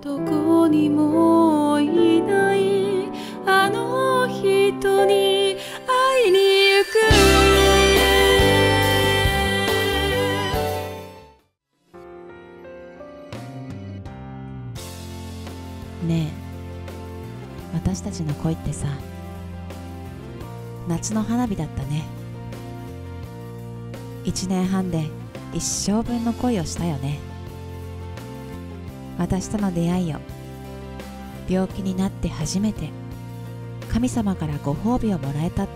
どこにもいないあの人に会いに行く。 ねえ、私たちの恋ってさ、夏の花火だったね。1年半で一生分の恋をしたよね。私との出会いを、病気になって初めて神様からご褒美をもらえたって。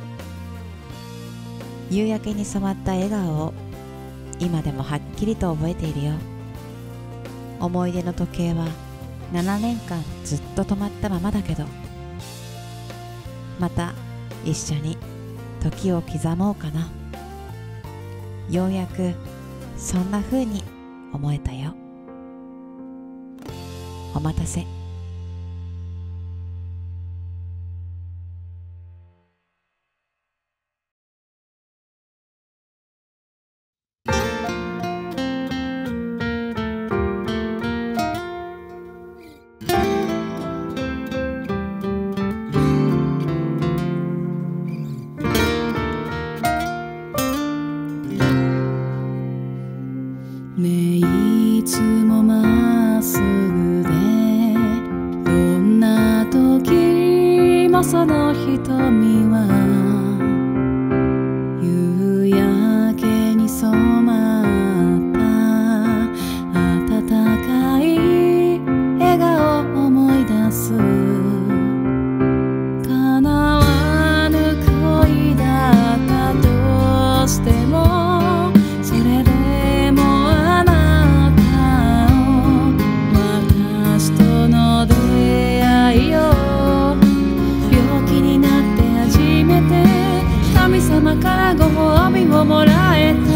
夕焼けに染まった笑顔を今でもはっきりと覚えているよ。思い出の時計は7年間ずっと止まったままだけど、また一緒に時を刻もうかな。ようやくそんな風に思えたよ。お待たせ。 ねえ、いつもまっすぐでどんな時もその瞳は夕焼けに染まった温かい笑顔を思い出す。叶わぬ恋だったとしても、それで神様からご褒美をもらえたって。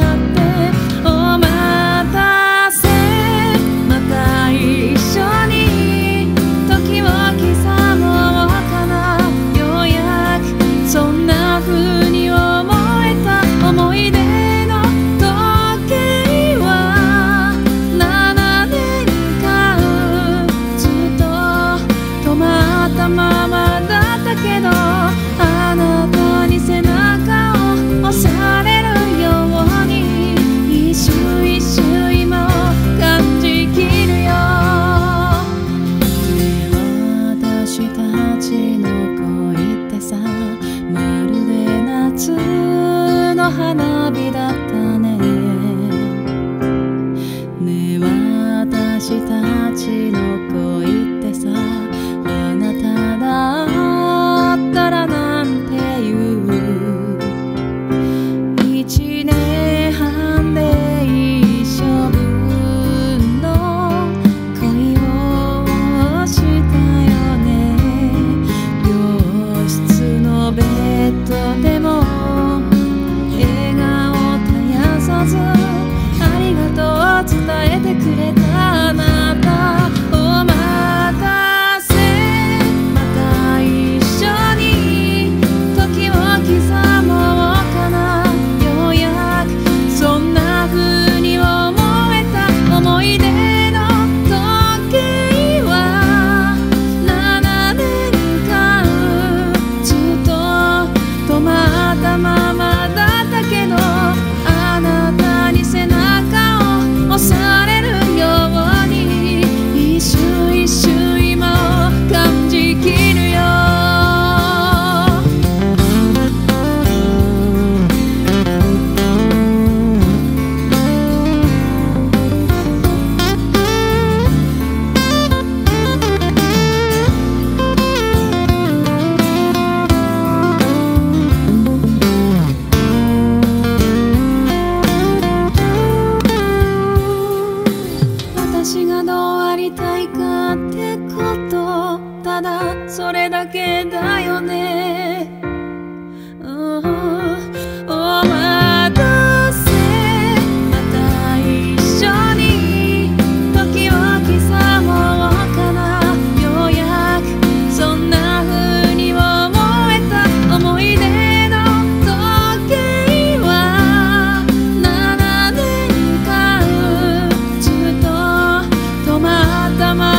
お待たせ、また一緒に時を刻もうかな。ようやくそんな風に思えた。思い出の時計は7年間ずっと止まったままだったけど、あなたに背中押されるように一瞬一瞬今を感じきるよ。ねえ、私たちの恋ってさ、まるで夏の花火だったね。ねえ、私たちの恋ってさ、あなただったらなんて言う。1年半で一生分の恋をしたよね。病室のベッドでも笑顔絶やさずありがとうを伝えてくれたあなた。お待たせ、また一緒に時を刻もうかな。ようやくそんな風に思えた。思い出の時計は7年間ずっと止まったままだったけど、あなたに背中を押されるように一瞬一瞬今を感じきるよ。私がどうありたいかってこと、ただそれだけだよね。お待たせ、また一緒に時を刻もうかな。ようやくそんな風に思えた。思い出の時計は7年間ずっと止まったま